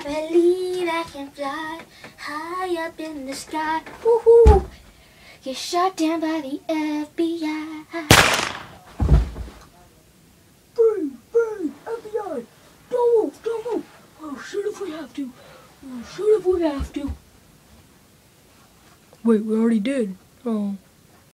believe I can fly high up in the sky. Woohoo! Get shot down by the FBI. Freeze, FBI! Don't move! We'll shoot if we have to. We'll shoot if we have to. Wait, we already did. Oh.